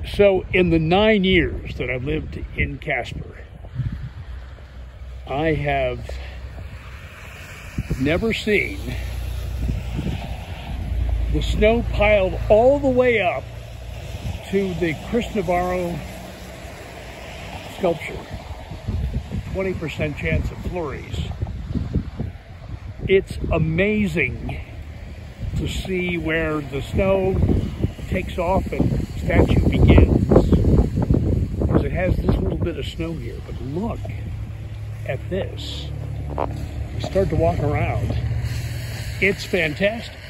So in the 9 years that I've lived in Casper, I have never seen the snow piled all the way up to the Chris Navarro sculpture. 20% chance of flurries. It's amazing to see where the snow takes off and the statue begins. Because it has this little bit of snow here, but look at this. You start to walk around. It's fantastic.